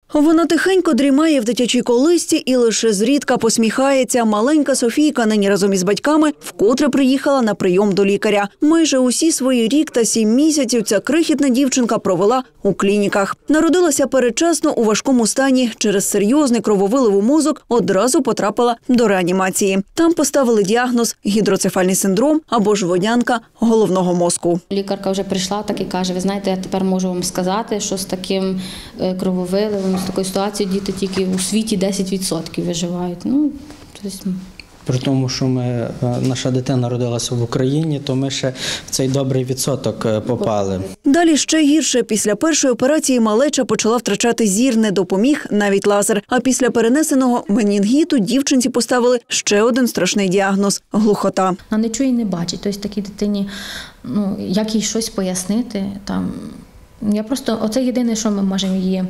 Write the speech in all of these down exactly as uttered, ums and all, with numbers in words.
Вона тихенько дрімає в дитячій колисці і лише зрідка посміхається. Маленька Софійка нині разом із батьками вкотре приїхала на прийом до лікаря. Майже усі свої рік та сім місяців ця крихітна дівчинка провела у клініках. Народилася передчасно у важкому стані. Через серйозний крововилив у мозок одразу потрапила до реанімації. Там поставили діагноз – гідроцефальний синдром або ж водянка головного мозку. Лікарка вже прийшла так і каже, ви знаєте, я тепер можу вам сказати, що з таким крововиливом, з такою ситуацією діти тільки у світі десять відсотків виживають. Ну, тобто... При тому, що ми, наша дитина народилася в Україні, то ми ще в цей добрий відсоток попали. Далі ще гірше. Після першої операції малеча почала втрачати зір, не допоміг навіть лазер. А після перенесеного менінгіту дівчинці поставили ще один страшний діагноз – глухота. Вона не чує і не бачить. Тобто такій дитині, ну, як їй щось пояснити, там, я просто, оце єдине, що ми можемо її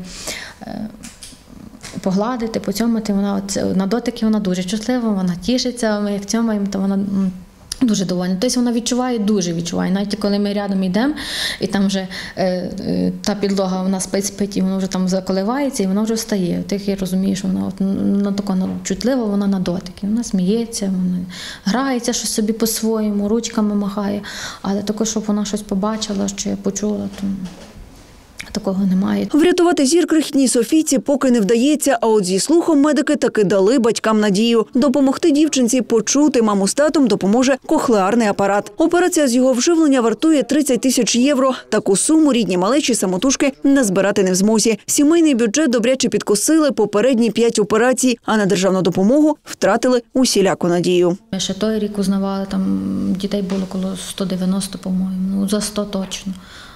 погладити, поцьомити, вона от, на дотики вона дуже чутлива, вона тішиться, ми як цьомаємо, то вона дуже довольна. Тобто вона відчуває, дуже відчуває. Навіть коли ми рядом йдемо, і там вже е, е, та підлога, вона спить-спить, і вона вже там заколивається, і вона вже встає. Тих я розумію, що вона, от, вона така чутлива, вона на дотики. Вона сміється, вона грається щось собі по-своєму, ручками махає. Але також, щоб вона щось побачила, чи почула, то... Такого немає. Врятувати зір крихітній Софійці поки не вдається, а от зі слухом медики таки дали батькам надію. Допомогти дівчинці почути маму з татом допоможе кохлеарний апарат. Операція з його вживлення вартує тридцять тисяч євро. Таку суму рідні малечі самотужки назбирати не в змозі. Сімейний бюджет добряче підкосили попередні п'ять операцій, а на державну допомогу втратили усіляку надію. Ми ще той рік узнавали, там дітей було коло сто дев'яносто, по-моєму, ну за сто точно.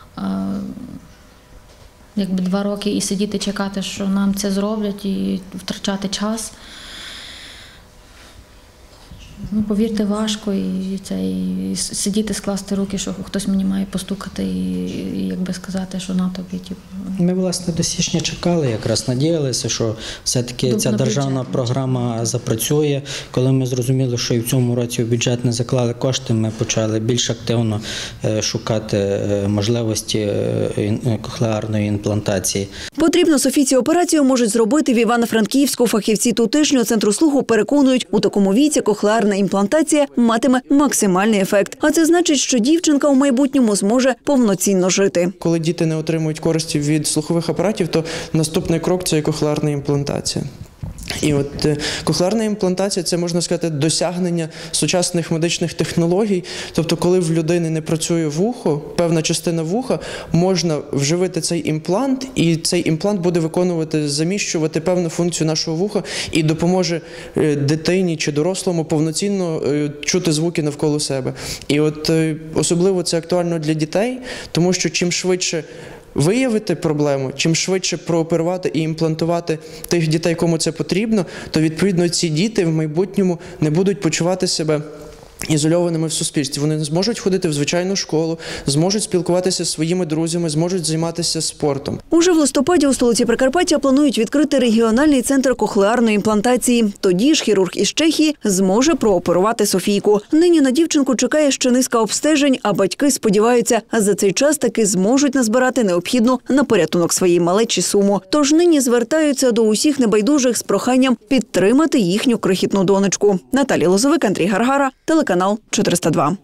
Якби два роки і сидіти, чекати, що нам це зроблять, і втрачати час. Ну, повірте, важко, і, це, і сидіти, скласти руки, що хтось мені має постукати, і, і якби сказати, що на тобі. Типу. Ми, власне, до січня чекали, якраз надіялися, що все-таки ця державна бюджет. програма запрацює. Коли ми зрозуміли, що і в цьому році в бюджет не заклали кошти, ми почали більш активно шукати можливості кохлеарної імплантації. Потрібно Софійці операцію можуть зробити в Івано-Франківську. Фахівці тутешнього центру слуху переконують, у такому віці кохлеарна імплантація матиме максимальний ефект. А це значить, що дівчинка у майбутньому зможе повноцінно жити. Коли діти не отримують користі від слухових апаратів, то наступний крок – це кохлеарна імплантація. І от кохлеарна імплантація – це, можна сказати, досягнення сучасних медичних технологій. Тобто, коли в людини не працює вухо, певна частина вуха, можна вживити цей імплант, і цей імплант буде виконувати, заміщувати певну функцію нашого вуха і допоможе дитині чи дорослому повноцінно чути звуки навколо себе. І от особливо це актуально для дітей, тому що чим швидше виявити проблему, чим швидше прооперувати і імплантувати тих дітей, кому це потрібно, то, відповідно, ці діти в майбутньому не будуть почувати себе ізольованими в суспільстві. Вони не зможуть ходити в звичайну школу, зможуть спілкуватися зі своїми друзями, зможуть займатися спортом. Уже в листопаді у столиці Прикарпаття планують відкрити регіональний центр кохлеарної імплантації. Тоді ж хірург із Чехії зможе прооперувати Софійку. Нині на дівчинку чекає ще низка обстежень, а батьки сподіваються, за цей час таки зможуть назбирати необхідну на порятунок своїй малечі суму. Тож нині звертаються до усіх небайдужих з проханням підтримати їхню крихітну донечку. Наталія Лозовик, Андрій Гаргара, телеканал чотириста два.